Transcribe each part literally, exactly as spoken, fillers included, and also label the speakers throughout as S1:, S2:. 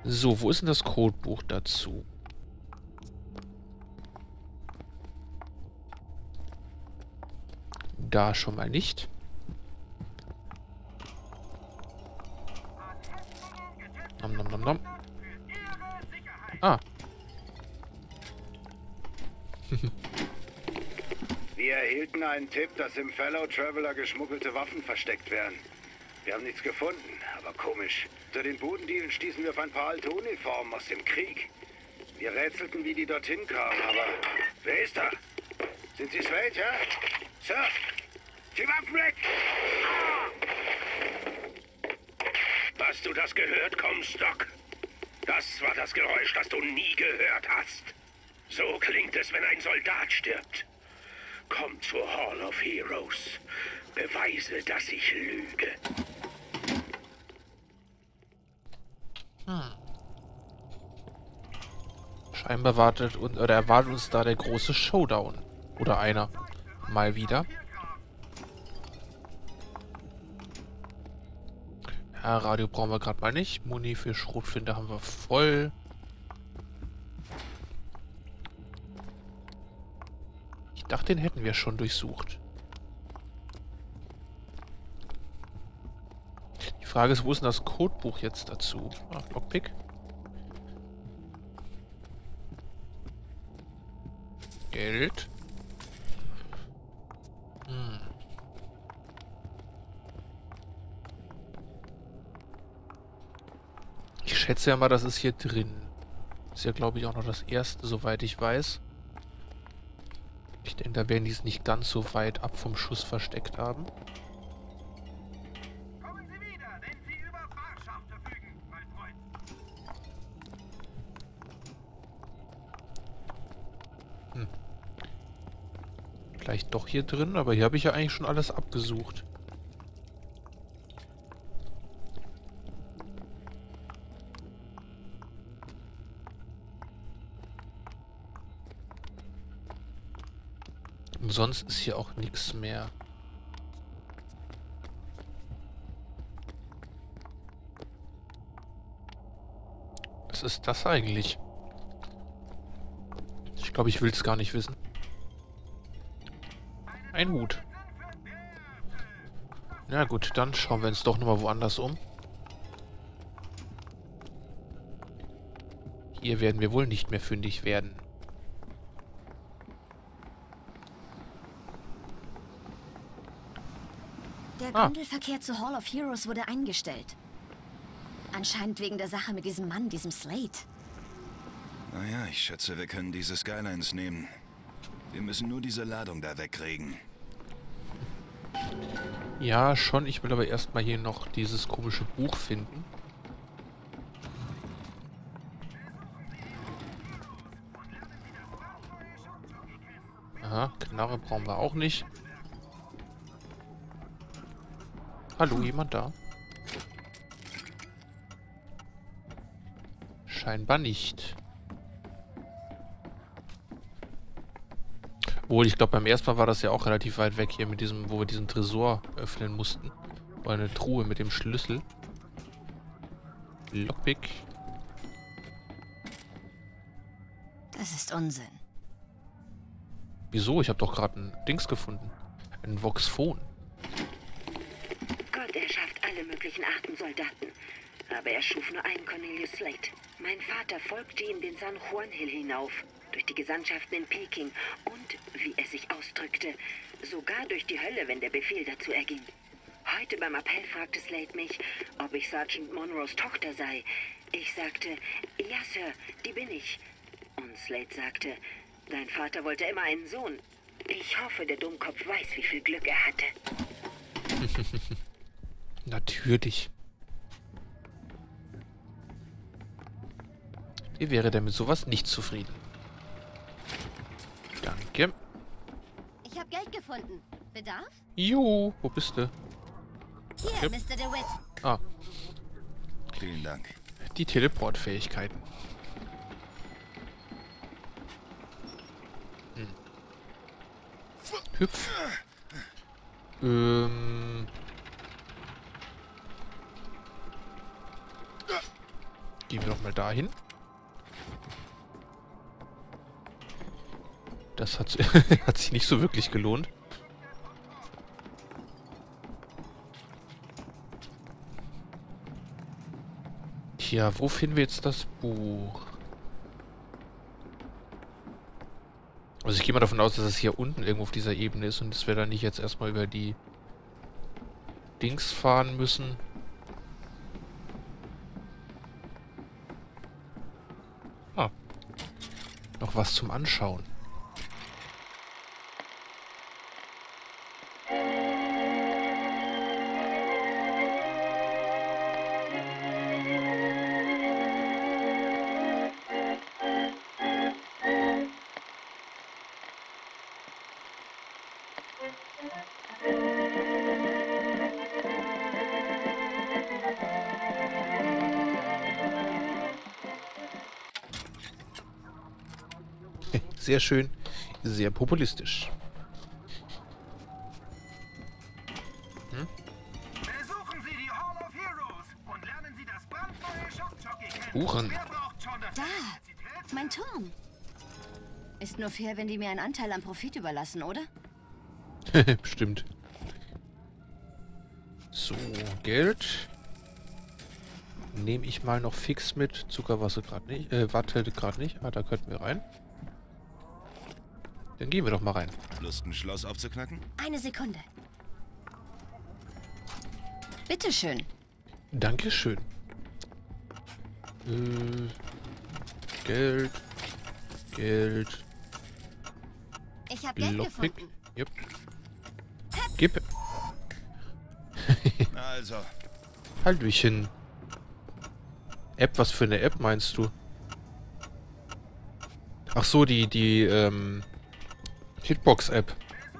S1: So, wo ist denn das Codebuch dazu? Da schon mal nicht. Nom, nom, nom, nom. Ah.
S2: Wir erhielten einen Tipp, dass im Fellow Traveler geschmuggelte Waffen versteckt wären. Wir haben nichts gefunden, aber komisch. Unter den Budendielen stießen wir auf ein paar alte Uniformen aus dem Krieg. Wir rätselten, wie die dorthin kamen, aber... Wer ist da? Sind Sie Slade, ja? Sir? Die Waffen weg! Hast du das gehört, Comstock? Das war das Geräusch, das du nie gehört hast. So klingt es, wenn ein Soldat stirbt. Komm zur Hall of Heroes. Beweise, dass ich lüge.
S1: Hm. Scheinbar wartet und, oder erwartet uns da der große Showdown. Oder einer. Mal wieder. Ja, Radio brauchen wir gerade mal nicht. Muni für Schrotflinte haben wir voll. Ich dachte, den hätten wir schon durchsucht. Die Frage ist, wo ist denn das Codebuch jetzt dazu? Ah, Lockpick. Geld. Hm. Ich schätze ja mal, das ist hier drin. Ist ja, glaube ich, auch noch das erste, soweit ich weiß. Ich denke, da werden die es nicht ganz so weit ab vom Schuss versteckt haben.
S3: Kommen Sie wieder, wenn Sie über Fahrschaf verfügen, mein Freund.
S1: Hm. Vielleicht doch hier drin, aber hier habe ich ja eigentlich schon alles abgesucht. Und sonst ist hier auch nichts mehr. Was ist das eigentlich? Ich glaube, ich will es gar nicht wissen. Ein Hut. Na gut, dann schauen wir uns doch nochmal woanders um. Hier werden wir wohl nicht mehr fündig werden.
S4: Der
S1: Ah.
S4: Gondelverkehr zur Hall of Heroes wurde eingestellt. Anscheinend wegen der Sache mit diesem Mann, diesem Slade.
S5: Naja, ich schätze, wir können diese Skylines nehmen. Wir müssen nur diese Ladung da wegkriegen.
S1: Ja, schon. Ich will aber erstmal hier noch dieses komische Buch finden. Aha, Knarre brauchen wir auch nicht. Hallo, jemand da? Scheinbar nicht. Obwohl, ich glaube, beim ersten Mal war das ja auch relativ weit weg hier mit diesem, wo wir diesen Tresor öffnen mussten. Oder eine Truhe mit dem Schlüssel. Lockpick.
S4: Das ist Unsinn.
S1: Wieso? Ich habe doch gerade ein Dings gefunden. Ein Voxphon.
S6: Gott erschafft alle möglichen Arten Soldaten. Aber er schuf nur einen Cornelius Slade. Mein Vater folgte ihm den San Juan Hill hinauf, durch die Gesandtschaften in Peking und, wie er sich ausdrückte, sogar durch die Hölle, wenn der Befehl dazu erging. Heute beim Appell fragte Slade mich, ob ich Sergeant Monroes Tochter sei. Ich sagte, ja, Sir, die bin ich. Und Slade sagte, dein Vater wollte immer einen Sohn. Ich hoffe, der Dummkopf weiß, wie viel Glück er hatte.
S1: Natürlich. Wie wäre denn mit sowas nicht zufrieden? Danke.
S4: Ich habe Geld gefunden. Bedarf?
S1: Jo, wo bist du?
S4: Hier,
S1: Yep.
S4: Mister DeWitt.
S1: Ah,
S5: Vielen Dank.
S1: die Teleportfähigkeiten. Hm. Hüpf. Ähm... Gehen wir doch mal dahin. Das hat, hat sich nicht so wirklich gelohnt. Tja, wo finden wir jetzt das Buch? Also ich gehe mal davon aus, dass es hier unten irgendwo auf dieser Ebene ist und dass wir dann nicht jetzt erstmal über die Dings fahren müssen. Ah. Noch was zum Anschauen. Sehr schön, sehr populistisch. Hm?
S3: Besuchen Sie die Hall of Heroes und lernen Sie das brandneue Schockjockey kennen.
S1: Buchen.
S3: Wer braucht schon das
S4: Da,
S3: Elektrizität?
S4: mein Turm. Ist nur fair, wenn die mir einen Anteil am Profit überlassen, oder?
S1: Bestimmt. So, Geld. Nehme ich mal noch fix mit. Zuckerwasser gerade nicht. Äh, warte gerade nicht. Ah, da könnten wir rein. Dann gehen wir doch mal rein.
S5: Lust, ein Schloss aufzuknacken?
S4: Eine Sekunde. Bitteschön.
S1: Dankeschön. Äh, Geld. Geld.
S4: Ich habe Geld
S1: Lockpick.
S4: gefunden.
S1: Yep. Gib.
S5: Also,
S1: Hallöchen. App, was für eine App meinst du? Ach so, die, die, ähm, Hitbox-App.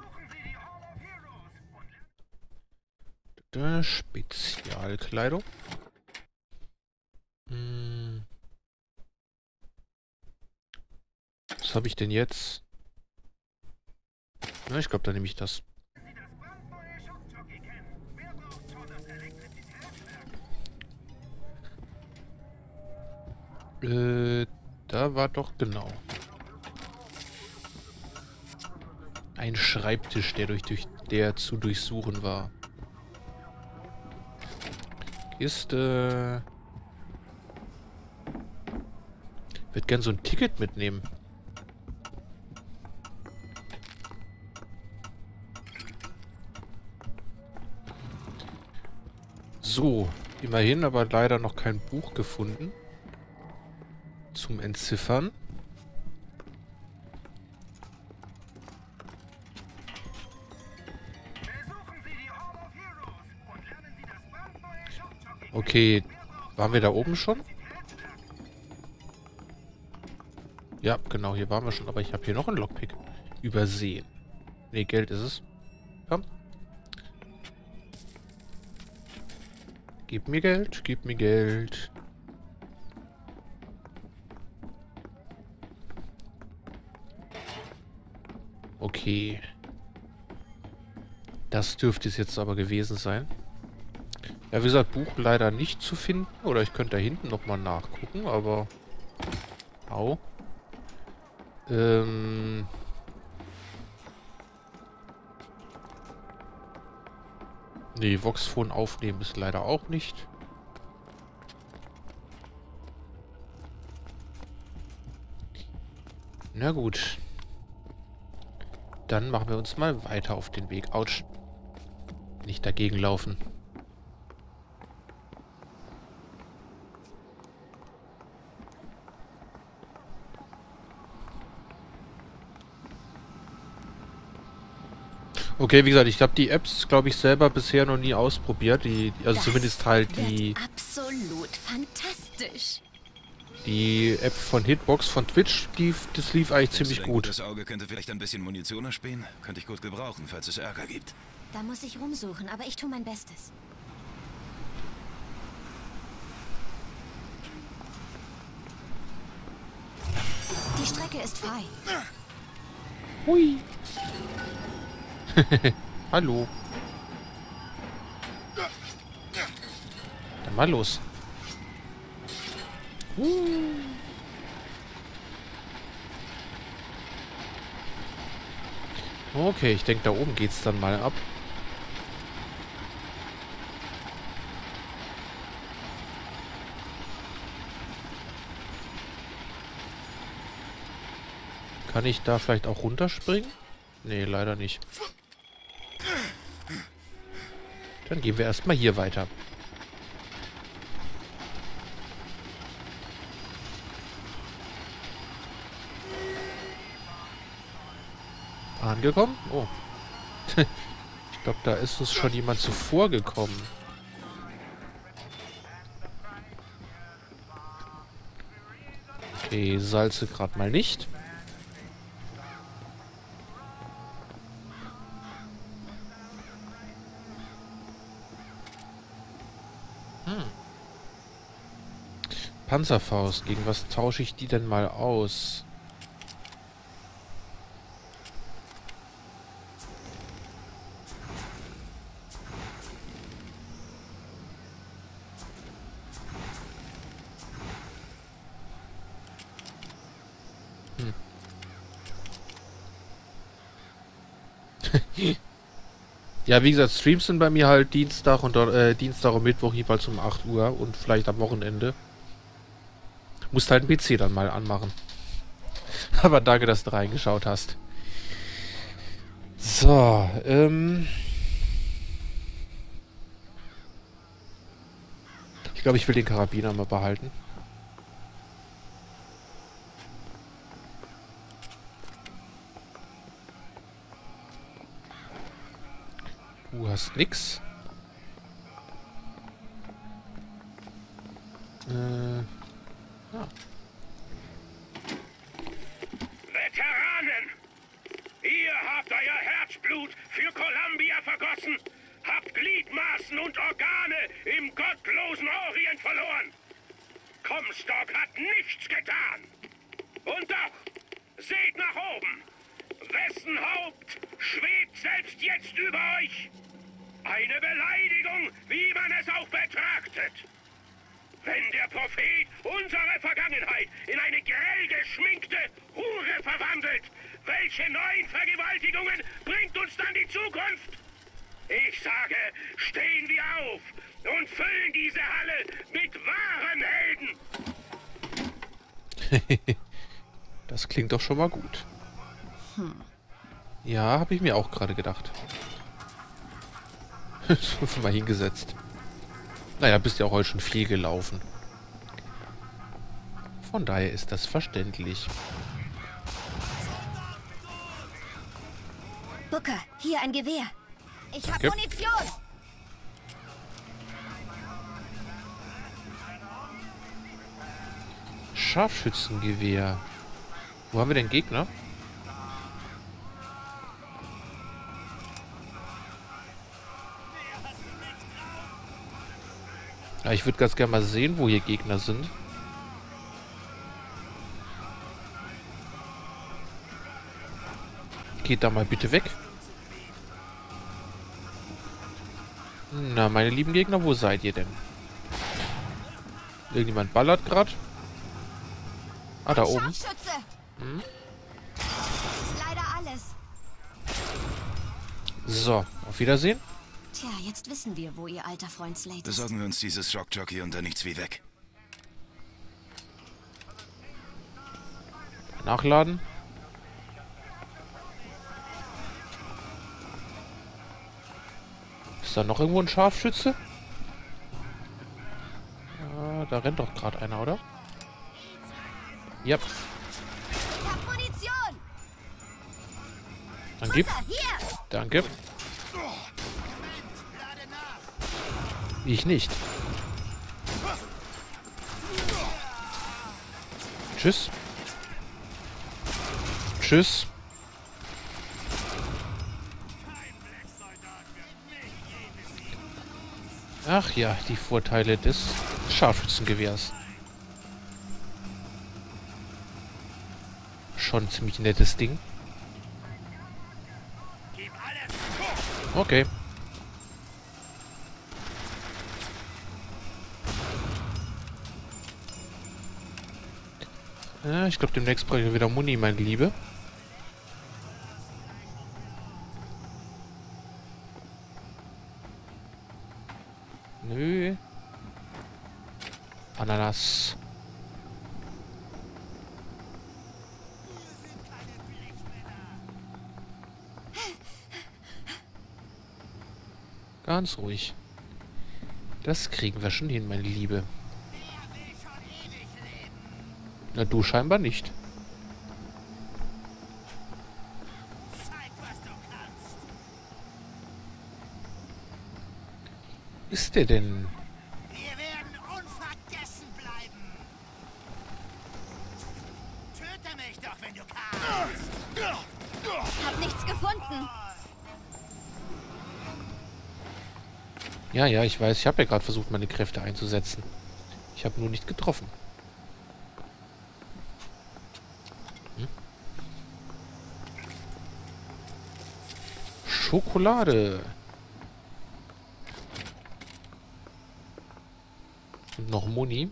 S1: Da, Spezialkleidung. Hm. Was habe ich denn jetzt? Na, ich glaube, da nehme ich das. Äh, da war doch genau. Ein Schreibtisch, der durch, durch der zu durchsuchen war. Kiste. Würde gern so ein Ticket mitnehmen. So, immerhin, aber leider noch kein Buch gefunden. Zum Entziffern. Okay, waren wir da oben schon? Ja, genau, hier waren wir schon, aber ich habe hier noch einen Lockpick übersehen. Ne, Geld ist es. Komm. Gib mir Geld, gib mir Geld. Okay. Das dürfte es jetzt aber gewesen sein. Ja, wie gesagt, Buch leider nicht zu finden. Oder ich könnte da hinten nochmal nachgucken, aber... Au. Ähm... Nee, Voxphone aufnehmen ist leider auch nicht. Na gut. Dann machen wir uns mal weiter auf den Weg. Autsch. Nicht dagegen laufen. Okay, wie gesagt, ich habe die Apps, glaube ich, selber bisher noch nie ausprobiert. Die, die also
S4: Das
S1: zumindest halt die,
S4: wird absolut fantastisch.
S1: die App von Hitbox, von Twitch, die, das lief eigentlich ziemlich
S5: dein
S1: gut.
S5: gutes Auge könnte vielleicht ein bisschen Munition erspähen. Könnte ich gut gebrauchen, falls es Ärger gibt.
S4: Da muss ich rumsuchen, aber ich tue mein Bestes. Die Strecke ist frei.
S1: Hui. Hallo. Dann mal los. Okay, ich denke, da oben geht's dann mal ab. Kann ich da vielleicht auch runterspringen? Nee, leider nicht. Dann gehen wir erstmal hier weiter. Angekommen? Oh. Ich glaube, da ist uns schon jemand zuvor gekommen. Okay, Salze gerade mal nicht. Hm. Panzerfaust. Gegen was tausche ich die denn mal aus? Ja, wie gesagt, Streams sind bei mir halt Dienstag und äh, Dienstag und Mittwoch jeweils um acht Uhr und vielleicht am Wochenende. Musst halt den P C dann mal anmachen. Aber danke, dass du reingeschaut hast. So, ähm... ich glaube, ich will den Karabiner mal behalten. Du hast nix. Äh, ja.
S3: Veteranen! Ihr habt euer Herzblut für Columbia vergossen, habt Gliedmaßen und Organe im gottlosen Orient verloren. Comstock hat nichts getan. Und doch, seht nach oben. Wessen Haupt schwebt selbst jetzt über euch? Eine Beleidigung, wie man es auch betrachtet. Wenn der Prophet unsere Vergangenheit in eine grell geschminkte Hure verwandelt, welche neuen Vergewaltigungen bringt uns dann die Zukunft? Ich sage, stehen wir auf und füllen diese Halle mit wahren Helden.
S1: Das klingt doch schon mal gut. Hm. Ja, habe ich mir auch gerade gedacht. So mal hingesetzt. Naja, bist ja auch heute schon viel gelaufen. Von daher ist das verständlich.
S4: Booker, hier ein Gewehr. Ich habe
S1: Okay.
S4: Munition.
S1: Scharfschützengewehr. Wo haben wir denn Gegner? Ja, ich würde ganz gerne mal sehen, wo hier Gegner sind. Geht da mal bitte weg. Na, meine lieben Gegner, wo seid ihr denn? Irgendjemand ballert gerade? Ah, da oben.
S4: Scharfschütze.
S1: Hm?
S4: Das ist leider alles.
S1: So, auf Wiedersehen.
S4: Tja, jetzt wissen wir, wo ihr alter Freund Slate ist.
S5: Besorgen wir uns dieses Shockjockey und dann nichts wie weg.
S1: Nachladen. Ist da noch irgendwo ein Scharfschütze? Ja, da rennt doch gerade einer, oder? Ja.
S4: Ich hab Munition.
S1: Dann gib.
S4: Booker, hier.
S1: Danke. Ich nicht. Tschüss. Tschüss. Ach ja, die Vorteile des Scharfschützengewehrs. Schon ein ziemlich nettes Ding. Okay. Ja, ich glaube, demnächst brauche ich wieder Muni, meine Liebe. Nö. Ananas. Ganz ruhig. Das kriegen wir schon hin, meine Liebe. Na, du scheinbar nicht. Ist der denn?
S7: Wir werden unvergessen bleiben. Töte mich doch, wenn du kannst.
S4: Hab nichts gefunden.
S1: Ja, ja, ich weiß. Ich habe ja gerade versucht, meine Kräfte einzusetzen. Ich habe nur nicht getroffen. Hm? Schokolade. Und noch Muni.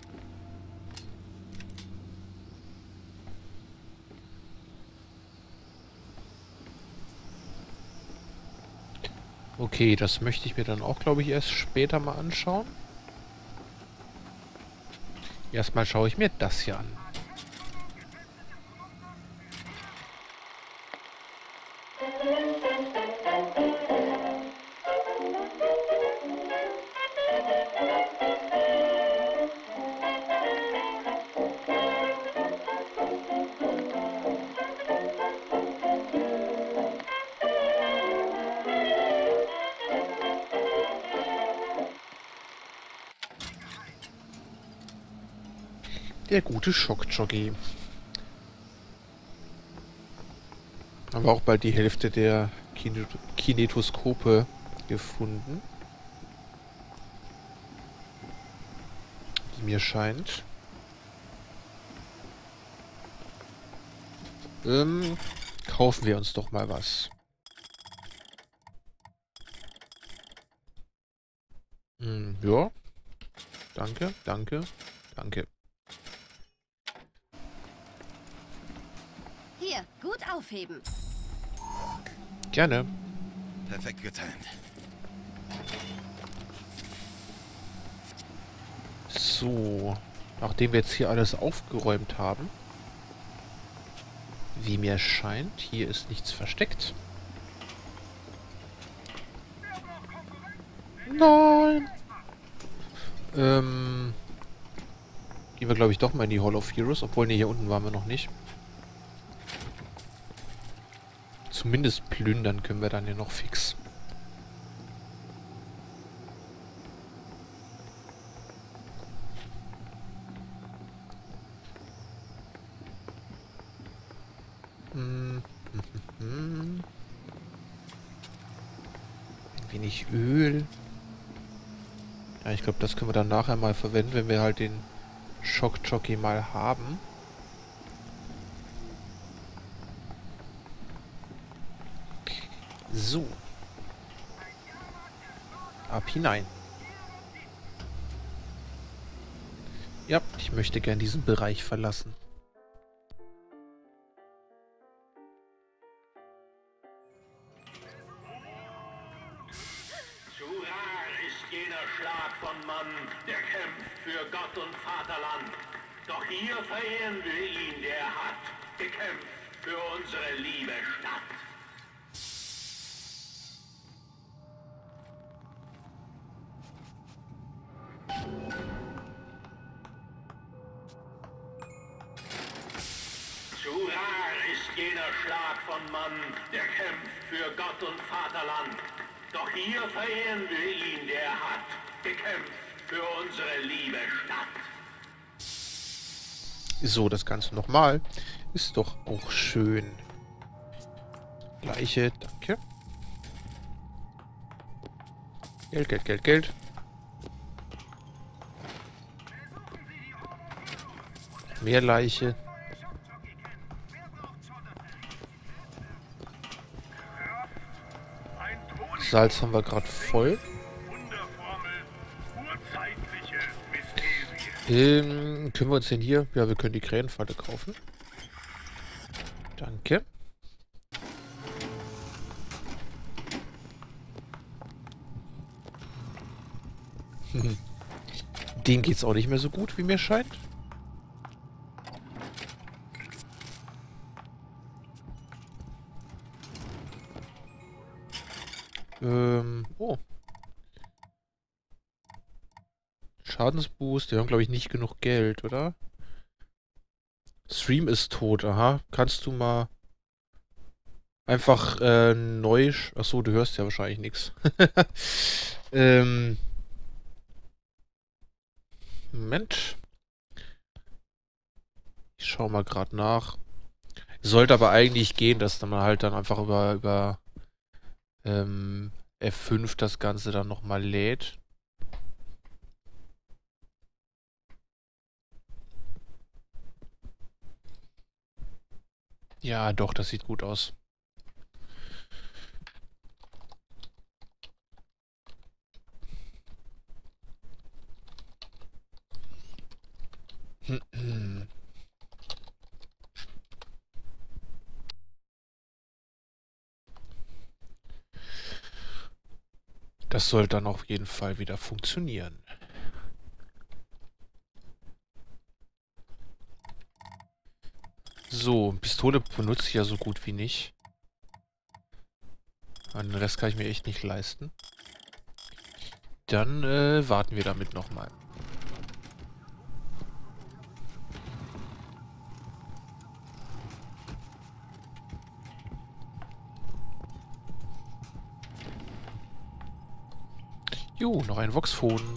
S1: Okay, das möchte ich mir dann auch, glaube ich, erst später mal anschauen. Erstmal schaue ich mir das hier an. Der gute Schockjockey. Haben wir auch bald die Hälfte der Kine Kinetoskope gefunden. Wie mir scheint. Ähm, kaufen wir uns doch mal was. Hm, ja. Danke, danke, danke.
S4: Hier, gut aufheben.
S1: Gerne.
S5: Perfekt getimt.
S1: So, nachdem wir jetzt hier alles aufgeräumt haben, wie mir scheint, hier ist nichts versteckt. Nein! Ähm, gehen wir, glaube ich, doch mal in die Hall of Heroes, obwohl, ne, hier unten waren wir noch nicht. Zumindest plündern können wir dann ja noch fix. Hm. Ein wenig Öl. Ja, ich glaube, das können wir dann nachher mal verwenden, wenn wir halt den Schockjockey mal haben. So. Ab hinein. Ja, ich möchte gern diesen Bereich verlassen.
S3: Zu rar ist jener Schlag von Mann, der kämpft für Gott und Vaterland. Doch hier verehren wir ihn, der hat gekämpft für unsere liebe Stadt. Zu rar ist jener Schlag von Mann, der kämpft für Gott und Vaterland. Doch hier verehren wir ihn, der hat gekämpft für unsere liebe Stadt.
S1: So, das Ganze nochmal. Ist doch auch schön. Gleiche, danke. Geld, Geld, Geld, Geld. Mehr Leiche. Salz haben wir gerade voll. Ähm, können wir uns denn hier... Ja, wir können die Krähenfalle kaufen. Danke. Denen geht's auch nicht mehr so gut, wie mir scheint. Ähm, oh. Schadensboost, die haben glaube ich nicht genug Geld, oder? Stream ist tot, aha. Kannst du mal einfach äh, neu... Achso, du hörst ja wahrscheinlich nichts. ähm... Moment. Ich schau mal gerade nach. Sollte aber eigentlich gehen, dass dann man halt dann einfach über, über ähm, F fünf das Ganze dann nochmal lädt. Ja, doch, das sieht gut aus. Das soll dann auf jeden Fall wieder funktionieren. So, Pistole benutze ich ja so gut wie nicht. Den Rest kann ich mir echt nicht leisten. Dann äh, warten wir damit nochmal. Jo, noch ein Voxphon.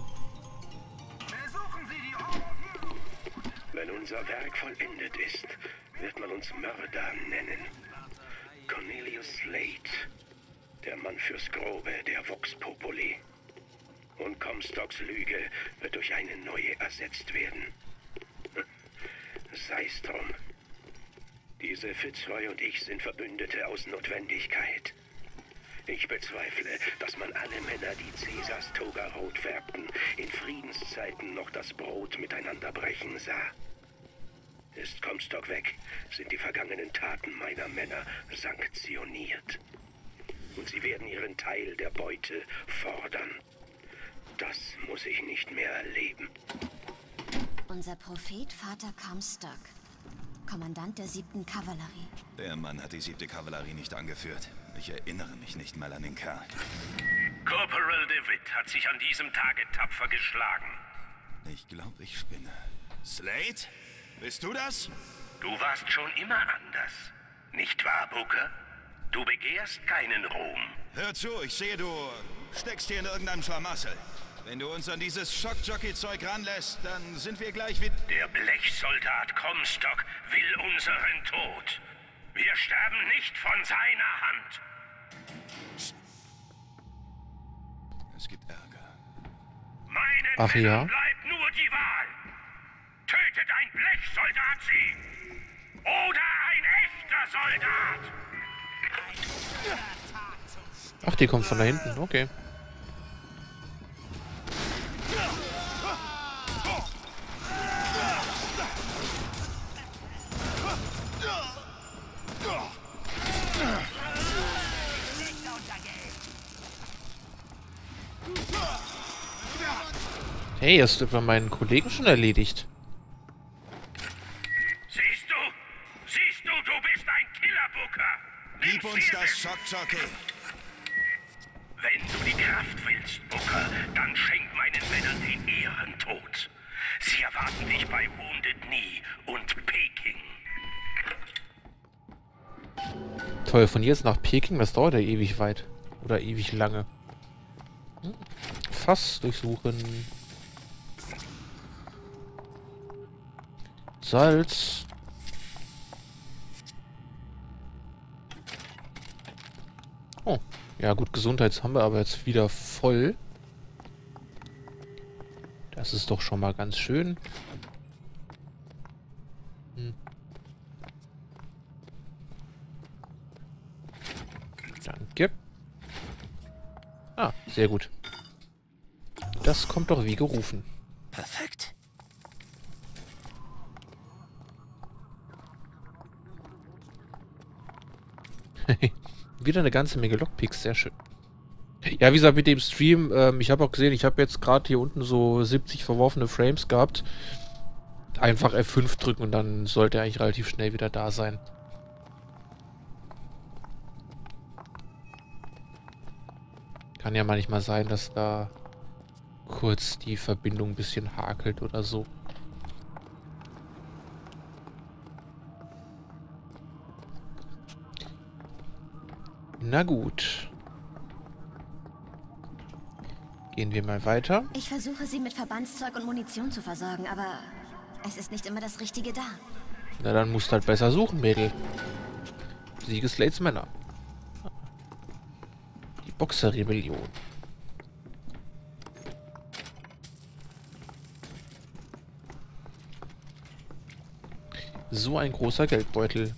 S3: Wenn unser Werk vollendet ist, wird man uns Mörder nennen. Cornelius Slate, der Mann fürs Grobe, der Vox Populi. Und Comstocks Lüge wird durch eine neue ersetzt werden. Sei's drum. Diese Fitzroy und ich sind Verbündete aus Notwendigkeit. Ich bezweifle, dass man alle Männer, die Caesars Toga rot färbten, in Friedenszeiten noch das Brot miteinander brechen sah. Ist Comstock weg, sind die vergangenen Taten meiner Männer sanktioniert. Und sie werden ihren Teil der Beute fordern. Das muss ich nicht mehr erleben.
S4: Unser Prophet Vater Comstock, Kommandant der siebten Kavallerie.
S5: Der Mann hat die siebte Kavallerie nicht angeführt. Ich erinnere mich nicht mal an den Kerl.
S3: Corporal DeWitt hat sich an diesem Tage tapfer geschlagen.
S5: Ich glaube, ich spinne. Slate? Bist du das?
S3: Du warst schon immer anders. Nicht wahr, Booker? Du begehrst keinen Ruhm.
S5: Hör zu, ich sehe, du steckst hier in irgendeinem Schlamassel. Wenn du uns an dieses Schockjockey-Zeug ranlässt, dann sind wir gleich wie...
S3: Der Blechsoldat Comstock will unseren Tod. Wir sterben nicht von seiner Hand.
S5: Es gibt Ärger.
S3: Meinen
S1: Ach
S3: Männern
S1: ja?
S3: bleibt nur die Wahl. Tötet ein Blechsoldat sie. Oder ein echter Soldat.
S1: Ach, die kommt von da hinten, okay. Hey, hast du etwa meinen Kollegen schon erledigt?
S3: Siehst du? Siehst du, du bist ein Killer, Booker.
S5: Gib
S3: Nimm's
S5: uns
S3: dir
S5: das
S3: mit.
S5: Schockjockey.
S3: Wenn du die Kraft willst, Booker, dann schenk meinen Männern den Ehrentod. Sie erwarten dich bei Wounded Knee und Peking.
S1: Toll, von hier jetzt nach Peking, das dauert ja ewig weit. Oder ewig lange. Hm. Fass durchsuchen. Salz. Oh, ja gut, Gesundheits haben wir aber jetzt wieder voll. Das ist doch schon mal ganz schön. Hm. Danke. Ah, sehr gut. Das kommt doch wie gerufen.
S5: Perfekt.
S1: Wieder eine ganze Menge Lockpicks, sehr schön. Ja, wie gesagt, mit dem Stream, ähm, ich habe auch gesehen, ich habe jetzt gerade hier unten so siebzig verworfene Frames gehabt. Einfach F fünf drücken und dann sollte er eigentlich relativ schnell wieder da sein. Kann ja manchmal sein, dass da kurz die Verbindung ein bisschen hakelt oder so. Na gut. Gehen wir mal weiter.
S4: Ich versuche, sie mit Verbandszeug und Munition zu versorgen, aber es ist nicht immer das Richtige da.
S1: Na, dann musst du halt besser suchen, Mädel. Siege Slates Männer. Die Boxer-Rebellion. So ein großer Geldbeutel.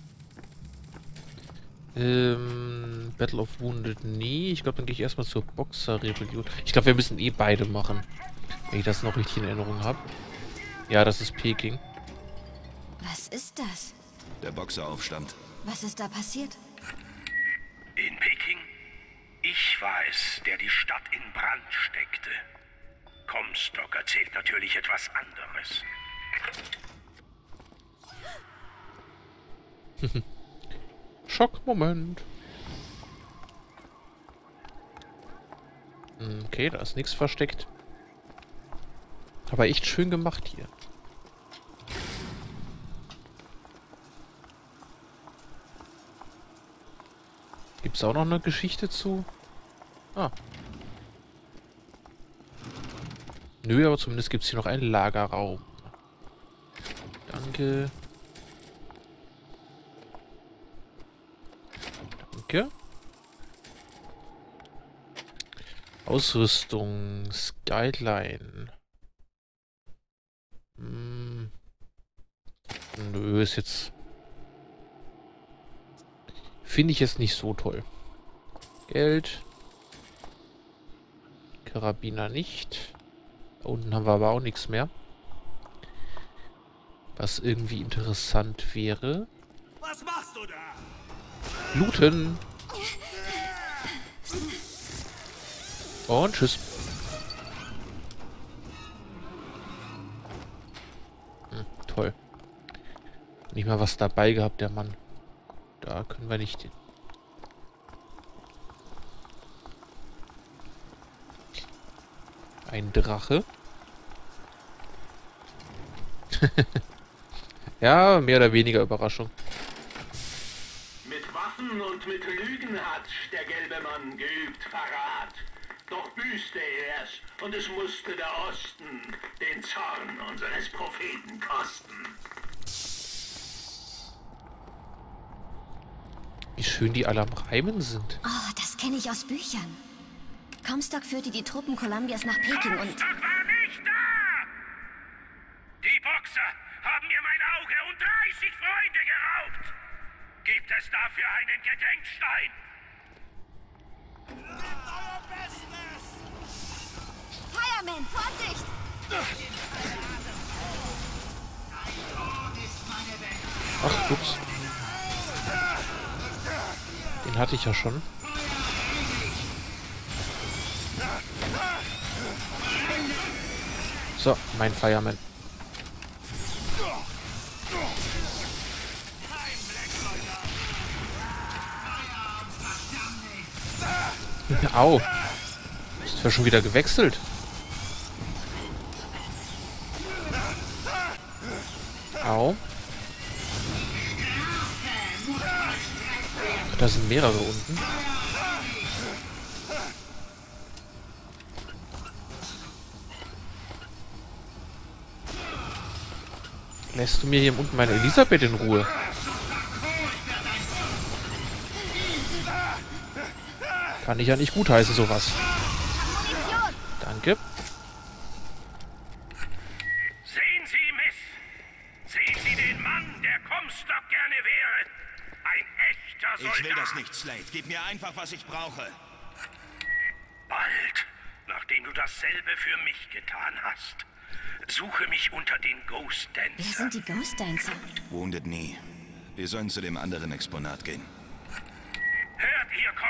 S1: Ähm, Battle of Wounded, nee. Ich glaube, dann gehe ich erstmal zur Boxer-Rebellion. Ich glaube, wir müssen eh beide machen. Wenn ich das noch richtig in Erinnerung habe. Ja, das ist Peking.
S4: Was ist das?
S5: Der Boxeraufstand.
S4: Was ist da passiert?
S3: In Peking? Ich war es, der die Stadt in Brand steckte. Comstock erzählt natürlich etwas anderes.
S1: Schockmoment. Okay, da ist nichts versteckt. Aber echt schön gemacht hier. Gibt's auch noch eine Geschichte zu? Ah. Nö, aber zumindest gibt's hier noch einen Lagerraum. Danke. Danke. Ausrüstung. Skyline. Hm. Nö, ist jetzt... Finde ich jetzt nicht so toll. Geld. Karabiner nicht. Da unten haben wir aber auch nichts mehr. Was irgendwie interessant wäre.
S7: Was machst du da?
S1: Looten. Und tschüss. Hm, toll. Nicht mal was dabei gehabt, der Mann. Da können wir nicht hin. Ein Drache. Ja, mehr oder weniger Überraschung.
S3: Mit Waffen und mit Lügen hat der gelbe Mann geübt Verrat. Doch büßte er es, und es musste der Osten den Zorn unseres Propheten kosten.
S1: Wie schön die alle am Reimen sind.
S4: Oh, das kenne ich aus Büchern. Comstock führte die Truppen Columbias nach Peking und...
S3: Comstock war nicht da! Die Boxer haben mir mein Auge und dreißig Freunde geraubt! Gibt es dafür einen Gedenkstein?
S7: Gebt euer Bestes!
S4: Fireman, Vorsicht!
S1: Ach, ups. Den hatte ich ja schon. So, mein Fireman. Au. Ist ja schon wieder gewechselt. Au. Ach, da sind mehrere unten. Lässt du mir hier unten meine Elisabeth in Ruhe? Kann ich ja nicht gutheißen, sowas. Danke.
S3: Sehen Sie, Miss! Sehen Sie den Mann, der Comstock gerne wäre! Ein echter Soldat!
S5: Ich will das nicht, Slate. Gib mir einfach, was ich brauche.
S3: Bald, nachdem du dasselbe für mich getan hast. Suche mich unter den Ghost
S4: Wer
S3: Dancern.
S4: sind die Ghost Dancer?
S5: Wounded Knee. Wir sollen zu dem anderen Exponat gehen.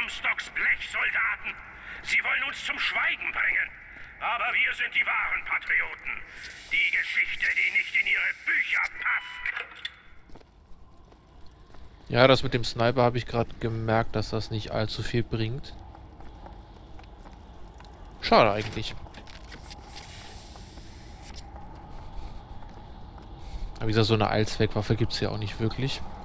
S3: Comstocks Blechsoldaten. Sie wollen uns zum Schweigen bringen. Aber wir sind die wahren Patrioten. Die Geschichte, die nicht in ihre Bücher passt.
S1: Ja, das mit dem Sniper habe ich gerade gemerkt, dass das nicht allzu viel bringt. Schade eigentlich. Aber wie gesagt, so eine Allzweckwaffe gibt es ja auch nicht wirklich.